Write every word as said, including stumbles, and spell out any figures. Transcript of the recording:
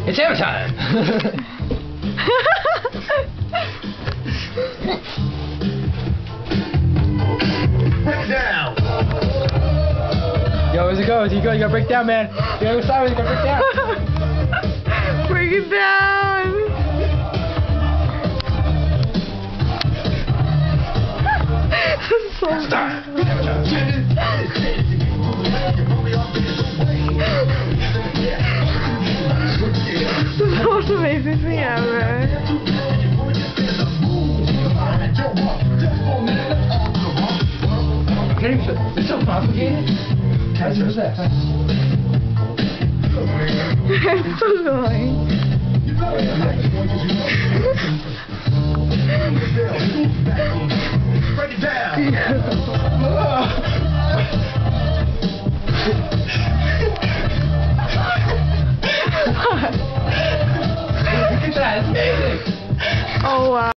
It's hammer time! Break it down! Yo, as it goes, you go, you gotta break down, man. You gotta go sideways, you gotta break down. Break it down! So Start! This is the most amazing thing ever. Okay, it's so complicated. How's it that? I'm so annoying. Break it down! Look at that, it's amazing! Oh wow.